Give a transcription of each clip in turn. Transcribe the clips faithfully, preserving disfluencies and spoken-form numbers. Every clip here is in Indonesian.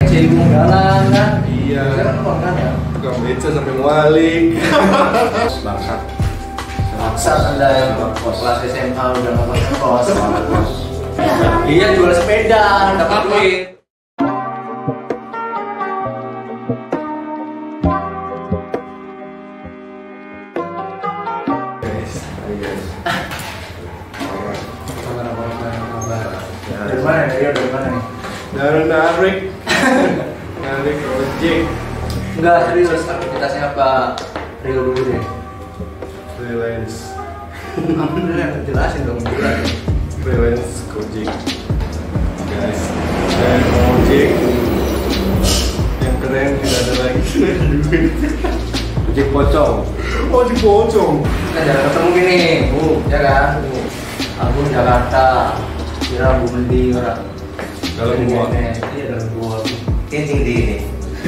ngecek wong dalan kan. Iya. Sekarang kan ya. Tukang beca sampai ngualik. Bangsat. Bangsat Anda yang kelas S M A udah nggak pakai kos. Iya jual sepeda, dapat duit. Guys, hai guys. Dari mana nih? Rio dari mana nih? Dari narik, narik ojek. Enggak serius, aktivitasnya apa? Rio dulu deh. Freelance, Apa dulu yang jelasin dong? freelance ojek. Guys, saya mau ojek. Yang keren tidak ada lagi duit. Ojek pocong. Ojek pocong. Kita jarang ketemu gini, Bu, ya kan? Aku di Jakarta, kira Bu Mendi orang. Dalam gua. Iya dalam gua. Kencing di ini.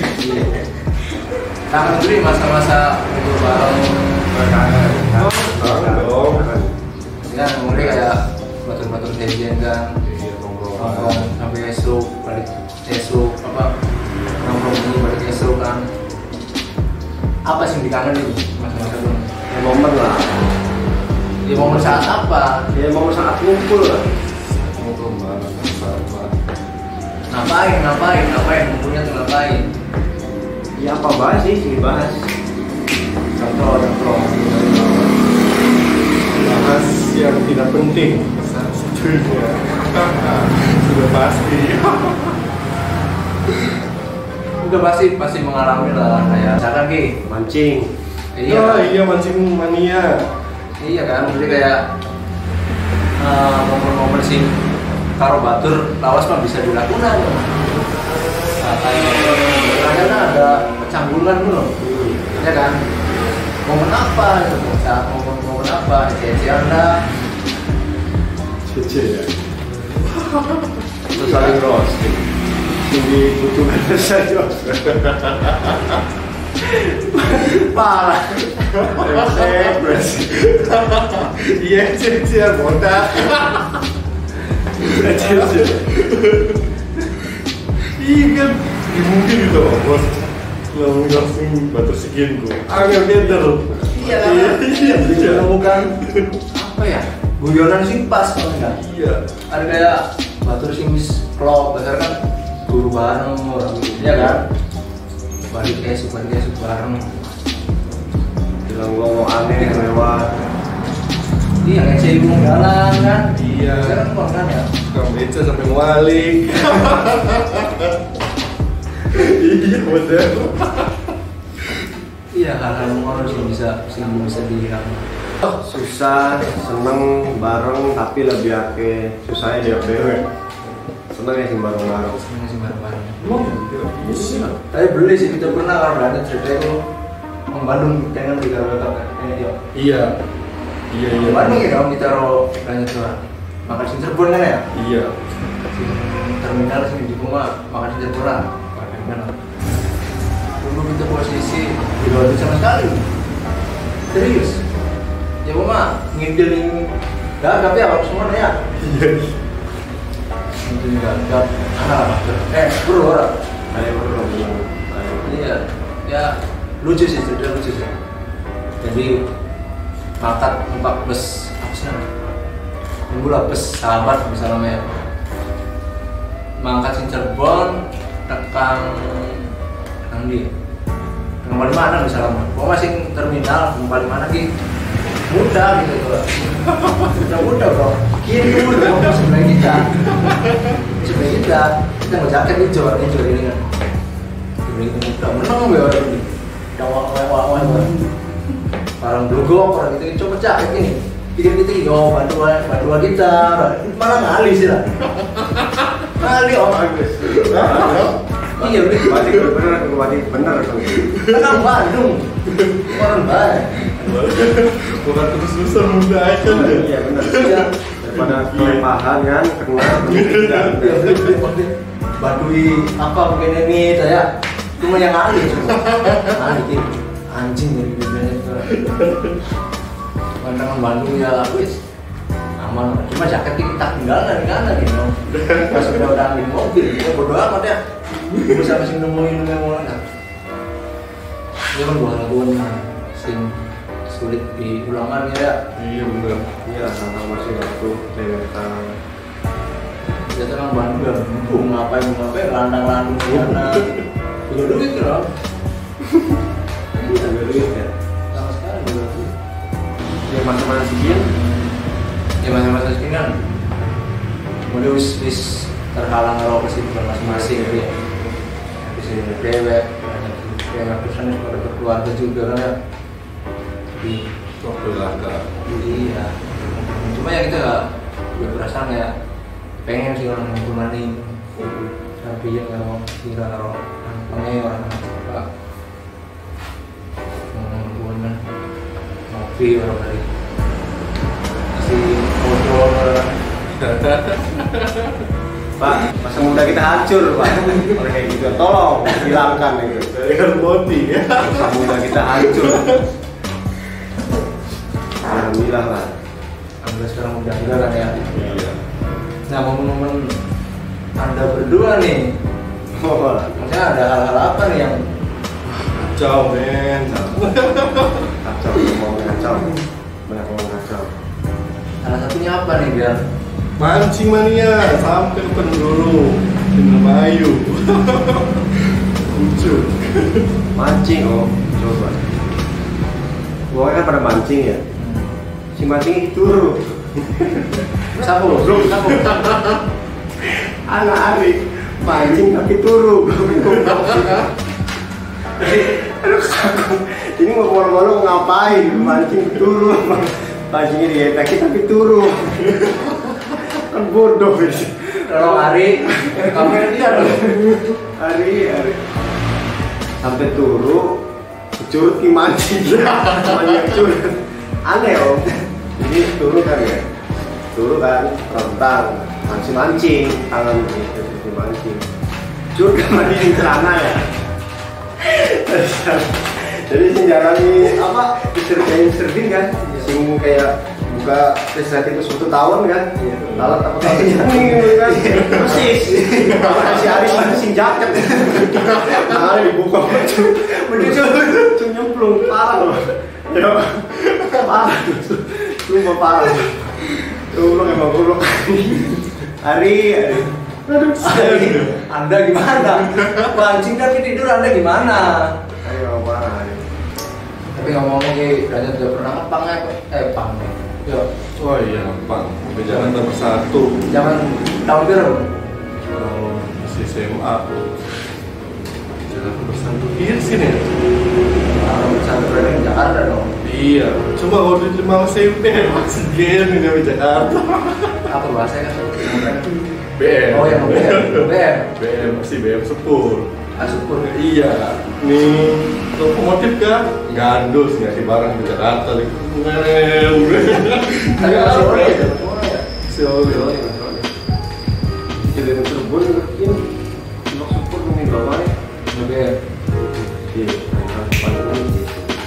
Kangen dulu masa-masa itu bareng. Kangen. Kangen dong. Kan mulai kayak batur-batur jajan kan. Iya, nongkrong. Nongkrong sampai esok, balik esok apa? Nongkrong ini balik esok kan. Apa sih yang dikangen itu masa-masa itu? Ya momen lah, Ya momen saat apa? ya momen saat ngumpul lah. Nongkrong bareng sama. Ngapain, ngapain, ngapain? Ngumpulnya tuh ngapain? Ya apa bahas sih, sih bahas. Contoh, contoh. Bahas yang tidak penting. Satunya sudah pasti. Udah pasti pasti mengalami lah kayak misalkan ki. Mancing. Iya, Oh, kan? iya mancing mania. Iya kan, jadi kayak uh, momen-momen sing karo batur lawas mah bisa dilakukan. Nah, kayak karena ada kecanggungan dulu, ya kan? Momen apa? Saat momen-momen apa? Ece Anda Cece ya. Terus saling roasting. Tinggi butuhkan saja. parah. Iya cece botak. Cece. Iya kan, ya mungkin gitu loh bos. Lalu langsung batur segini gue. Angin bener. Iya kan? Iya iya. Menemukan apa ya? Guyonan sih pas kalau enggak. Iya. Ada kayak batur sing wis klop, besar kan guru bareng orang gitu, ya kan? Balik esok, balik esok bareng. Bilang ngomong aneh lewat. Iya ngecek wong dalan kan? Iya. Sekarang kan ya. Tukang beca sampai ngualik. Iya bener. Iya hal-hal orang sih bisa sih bisa dihilang. Susah, seneng bareng tapi lebih ake susahnya dia dewe. Seneng ya sih bareng-bareng. Sebenarnya sih bareng-bareng. Emang? Iya. Tapi beli sih kita pernah kan berada cerita itu Om Bandung dengan di Garut kan? Iya. Iya. Iya iya. Om Bandung ya kamu kita ro banyak tuh. Makan sing Cirebon kan ya? Iya. Sing terminal sini di rumah makan sing Cirebon. Kan? Dulu kita posisi di luar sama sekali. Serius. Ya mama ngindelin enggak tapi apa semuanya ya? Iya. Ngindelin enggak enggak ah eh bro orang. Kayak berdua bilang. Iya, ya lucu sih, sudah lucu sih. Jadi makan empat bus apa sih namanya? Nunggu lah bus sahabat misalnya ya. Mangkat sing Cirebon, tekan tekan di tekan paling mana misalnya? Gua masih terminal, paling mana ki? Mudah gitu tuh. Mudah mudah bro. Kiri mudah mau sebelah kita. Sebelah kita, kita mau jaket hijau, warna hijau ini kan. Itu mudah menang ya orang ini. Dawak lewat barang blogok orang itu coba jaket ini. Pikir kita yo bantu bantu kita, malah ngali sih lah. Ngali om Agus. Iya bener. Balik bener, balik bener. Kan Bandung. Orang baik. Bukan terus-terusan muda aja ya. Iya bener. Daripada kelemahan kan, kena. Badui apa mungkin ini saya cuma yang alih cuma alih anjing dari dunia itu pandangan Bandung ya wis aman cuma jaket kita tinggal dari kanan gitu pas udah udah di mobil kita bodo amat ya Gue sampai sing nemuin yang mau lah. Dia kan buah laguan sing sulit diulangan ya. Iya bener. Iya, sama masih waktu dewetan. Biasa kan Bandung ya, bu ngapain ngapain landang-landung mana? Juga duit loh. Iya, duit ya. Sama sekali juga duit. Ya masa-masa sekian. Ya masa-masa sekian kan. Kemudian wis wis terhalang roh kesibukan masing-masing gitu ya. Habis ini dewek, kayak pesan pada berkeluarga juga kan ya. Jadi Waktu laga. iya. Cuma ya kita nggak nggak perasaan ya pengen sih orang menghubungi tapi ya kalau kira orang pengen orang apa menghubungi ngopi orang dari si ngobrol orang. Pak, masa muda kita hancur, Pak. Oleh kayak gitu, tolong hilangkan itu. Dari Herboti ya. Masa muda kita hancur. Alhamdulillah lah. Alhamdulillah sekarang udah enggak kan ya. Iya. Nah momen-momen Anda berdua nih, Oh, maksudnya ada hal-hal apa nih yang Kacau men. kacau, mau kacau. Banyak orang kacau. salah satunya apa nih biar Mancing mania sampai depan dulu. Dengan Bayu. Lucu. Mancing, oh, coba. Pokoknya kan pada mancing ya. Si mancing itu turu. sapu, sapu, Anak Ari mancing tapi turu. Aduh, aku ini mau malu-malu ngapain? Mancing turu, mancingnya dietaki tapi turu. Kan bodoh sih. kalau Ari, kamu yang dia dong. Ari, Ari sampai turu, curut ki mancing. Banyak curut. Aneh om. Ini turu kan ya, turu kan rentang, mancing mancing, tangan gitu, mancing mancing. Curut kan mancing celana ya. Jadi sing jalani apa disertain surfing kan, sing kayak buka riset itu satu tahun kan, lalat apa tahun ini kan, persis. Si Aris mancing jaket, nah dibuka baju, begitu tuh nyemplung parah loh, ya parah, cuma parah, tuh emang goblok. Ari, Ari. Aduh, Anda gimana? Mancing tapi tidur Anda gimana? Ayo parah. Tapi ngomong-ngomong kayak Daniel udah pernah ke pang ya? Eh pang ya? Yo, Oh iya, Bang. Sampai Jakarta Bersatu. zaman tahun berapa? Kalau masih S M A. Jakarta Bersatu. Iya sini ya. Kalau misalnya berada di Jakarta dong. Iya. Cuma waktu itu lima S M P masih game di Jakarta. Apa bahasanya kan? B M. Oh yang B M, B M, B M masih B M sepuluh. Asupur. Iya, nih lokomotif kan gandus ngasih barang di Jakarta lagi. Tapi masih oleh ya? Si Oli. Jadi terbun ini masuk pun nih bapaknya. B M. Iya, paling ini.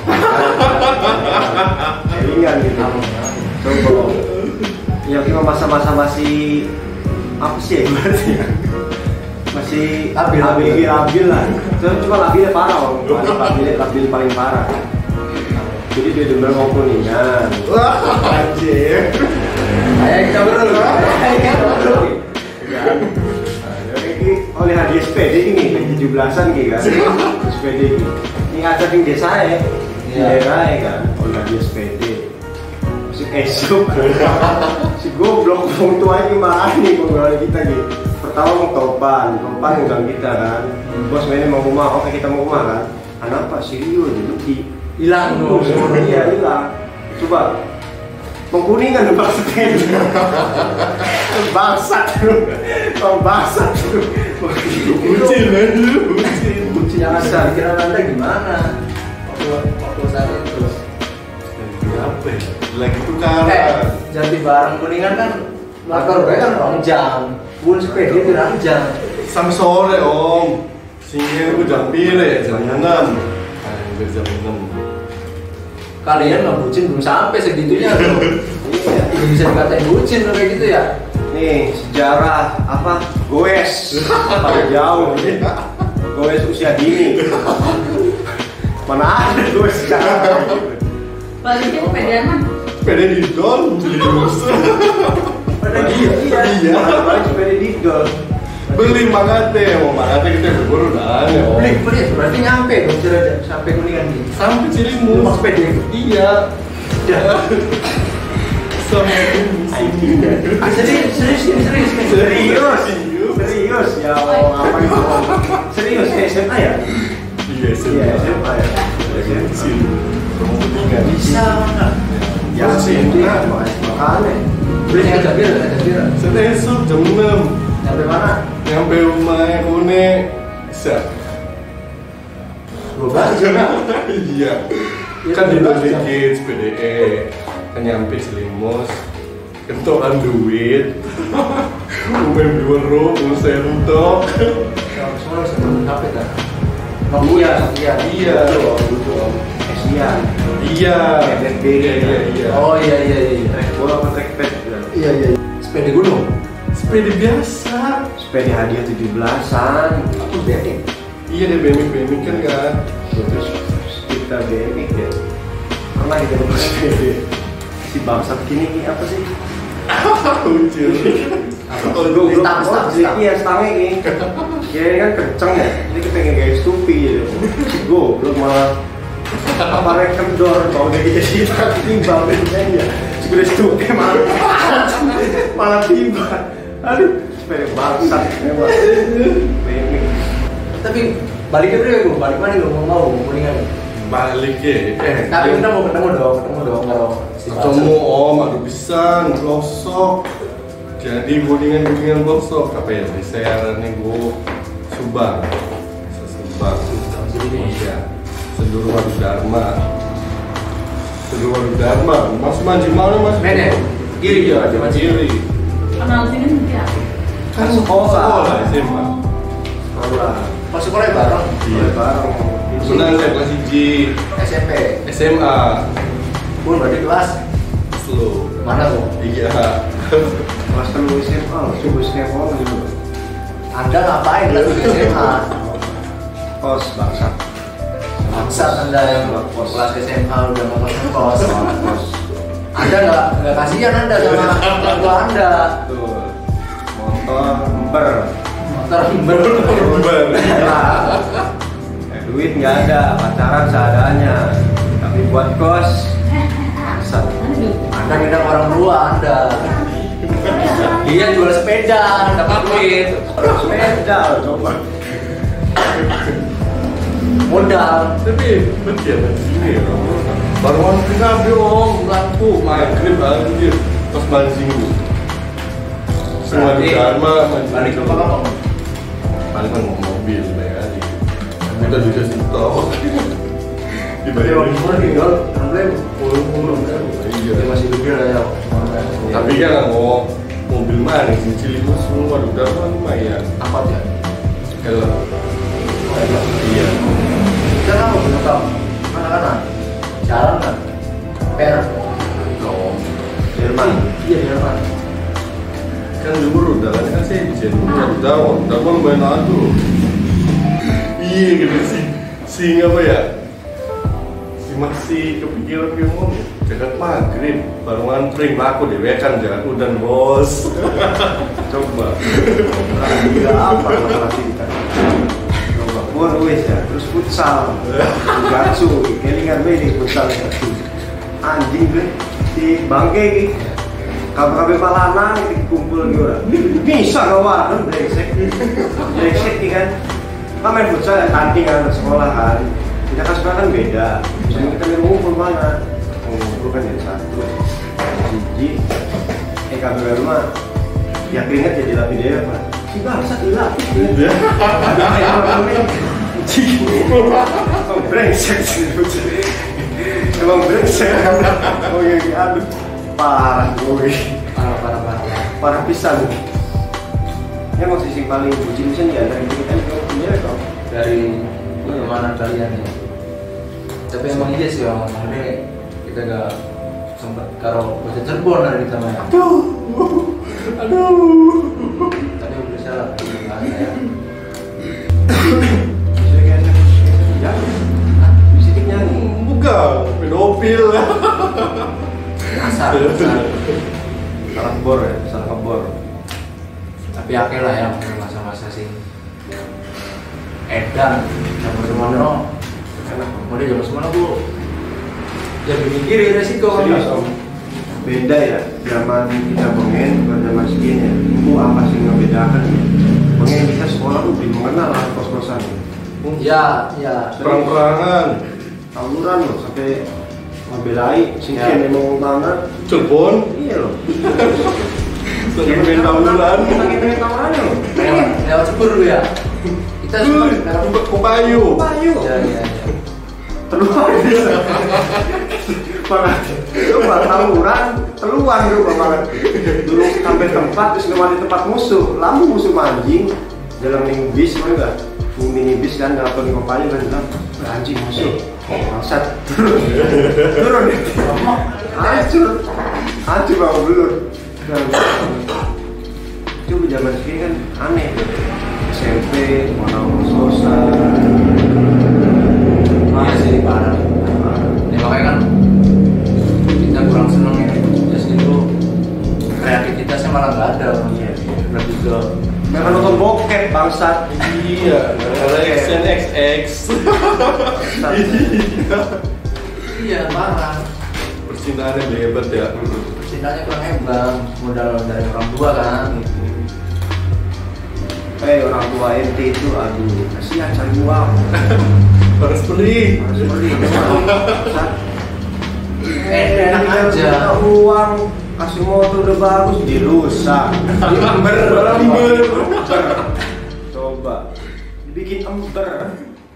Ringan gitu. Coba. Ya kita masa-masa masih apa sih ya berarti ya? Masih Labil, labil, labil. labil lah. Cuma cuma labilnya parah, om. Labil, labil paling parah. Jadi dia denger ngobrolin. Wah, anjir. Ayo kita berdua. Ayo kita berdua. Ini oleh hadiah sepeda ini tujuh belasan gitu kan. Sepeda ini. Ini ada di desa ya. Di Iya. daerah ya kan. Oleh hadiah sepeda. Si esok. Si goblok wong tua ini marah nih kalau kita gitu. Pertama mau topan, topan ngundang kita kan. Bos mainnya mau rumah, oke kita mau rumah kan. Kenapa si Rio jadi Hilang dong. iya hilang. Coba mengkuningan depan sepeda. Bangsat lu. Kau bangsat lu. Bucin aja, bucin. Bucin Jangan bisa. pikiran Anda gimana? Waktu waktu saat itu. Apa ya? Lagi Eh, tukaran. jadi bareng kuningan kan motor gue kan rong jam, bun sepeda itu rong jam. Sampai sore om. Sehingga aku jam pile ya, jam enam. Anjir jam enam. Kalian nggak bucin belum sampai segitunya tuh. Iya, belum bisa dikatain bucin kayak gitu ya. nih sejarah apa goes pada jauh goes usia dini mana ada goes sekarang Baliknya kepedean man. Sepeda didol Slimus. pada iya iya Iya. balik sepeda didol Beli makate, mau makate kita berburu dah. beli beli berarti nyampe dong Ciracas sampai Kuningan nih Sampai Cilimus. Mas sepeda itu Iya. Sampai Ah, serius serius ini serius nih. serius Serius. serius ya mau ngapain bohong serius kayak S M A ya Iya, iya S M A ya S M A nggak bisa kan ya sih makanya Beli yang ada bira, ada bira. Saya esok jam enam. Sampai mana? Nyampe rumahnya Kune bisa. Dua belas jam. Iya. Iya, Kan di dua belas jam. dikit sepeda e, kan nyampe Slimus, kentokan duit, umum dua pulsa untuk. Kalau semua bisa main H P kan? Nokia, Nokia. Iya. betul Asian Iya. F F B. Iya iya iya. Oh iya iya iya. trackball apa trackpad Iya iya. Sepeda gunung. Sepeda biasa. sepeda hadiah tujuh belasan Aku B M X. Iya deh B M X B M X kan kan. terus kita B M X ya pernah kita dapat sepeda si bangsat gini nih apa sih Ucil. oh gue Stang, stang, stang. iya stangnya ini ya ini kan kenceng ya ini kita pengen kayak stupi gitu gue belum malah apa rek kendor mau udah kita sih timbang ya sudah stupi malah malah timbang aduh sepeda bangsat memang B M X Tapi baliknya berapa gue? Balik mana gue mau mau Kuningan? Balik ya. Eh, Tapi kita mau ketemu dong, ketemu dong kalau si ketemu om, aduh bisa ngelosok. Jadi kuningan kuningan gosok apa ya? Di saya nih gue Subang, Subang, iya. Seluruh Waduk Dharma, Seluruh Waduk Dharma. Mas mancing mana mas? Medan? Kiri ya, ya, di kiri. Kenal sini nanti ya. kan sekolah S M A. sekolah Masuk sekolah bareng. Iya. bareng Senang saya kelas hiji, S M P. S M A, Pun berarti kelas slow. mana tuh? Iya. kelas telu S M A subuh S M A gitu Anda ngapain kelas tiga S M A? kos bangsat Bangsat Anda yang kelas S M A udah mau masuk kos. kos Anda nggak nggak kasihan Anda sama orang tua Anda. tuh motor ember Motor ber. Nah, eh, duit nggak ada pacaran seadanya tapi buat kos bangsat Anda ngedang orang tua Anda. Dia jual sepeda, dapat duit. sepeda coba Modal. Tapi betul ya sini ya. Baruan kita om lampu maghrib anjir pas mancing. Semua di Dharma mancing. Balik ke kamu. Balik kan mau mobil ya kali. Kita juga sitok. Dia orang tua tinggal, problem. Puluh-puluh kan. Dia Iya. masih hidup dia ya. Tapi kan nggak mau mobil mana sih Cilimus semua di Dharma lumayan. apa ya? Kalau iya. Kita kamu belum tahu. Anak-anak jalan kan? Per. Dong. Jerman Iya Jerman. Kan dulu udah kan saya di Jerman udah udah udah lumayan adu. Iya gitu sih. Sing apa ya? Si masih kepikiran kayak mau jagat maghrib baru ngantri laku deh kan jagat udan bos. Coba. nggak apa masalah kita coba pun wes ya terus futsal gatsu kelingan beli futsal gatsu anjing gue si bangke gitu kabel-kabel palana gitu kumpul gitu bisa gak wah kan brengsek brengsek nih kan kan main futsal ya tanding kan sekolah kan kita kan sekolah kan beda misalnya kita main ngumpul mana ngumpul kan jadi satu siji eh kabel rumah ya keringet jadi lapis dia pak si bangsa dilapis dia emang brengsek sih emang brengsek oh iya aduh parah gue Parah parah parah. parah pisan ya emang sisi paling bucin bucin ya dari kita itu punya dong Dari mana kalian ya? Tapi emang iya sih orang ini kita gak sempet karo baca Cirebon hari kita mah. Aduh. Tadi udah salah, nggak ada ya. Saya kayaknya ya, bisik nyanyi. Bukan, pedofil. Asal, asal. Salah bor ya, salah kebor. Tapi akeh lah yang masa-masa sing edan zaman semono enak model zaman semono bu jadi mikirin resiko Serius om, beda ya zaman kita pengen bukan zaman segini ya. Itu apa sih ngebedakan ya? Pengen kita sekolah tuh belum mengenal lah kos-kosan. ya ya Perang-perangan. Tawuran loh sampai ngebelai, Ya. singkian emang tangan. Cirebon. Iya loh. Lagi main tawuran. Lagi main tawuran loh. lewat lewat sepur dulu ya kita semua lewat Kopayu. Payu. ya ya ya Teluan bisa. Malah, coba tawuran, teluan dulu banget. Dulu sampai tempat terus lewat di tempat musuh, lalu musuh mancing dalam ming bis mana enggak? Mini bis kan atau di Kopayu kan bilang, "Wah, anjing musuh." Bangsat. Turun. Turun. Hancur. Hancur bang belur. Itu zaman segini kan aneh. S M P, mana kos-kosan. iya sih parah ya makanya kan kita kurang seneng ya just itu kreativitasnya malah nggak ada Iya. lebih ke Mereka nonton bokep bangsat. Iya, ada X N X X. iya parah Percintaannya hebat ya. cintanya kurang hebat modal dari orang tua kan Eh orang tua ente itu aduh kasihan cari uang. Harus beli. Harus beli. Eh, enak aja. Minta uang, kasih motor udah bagus, dirusak. Ember, Ember. Coba, dibikin ember.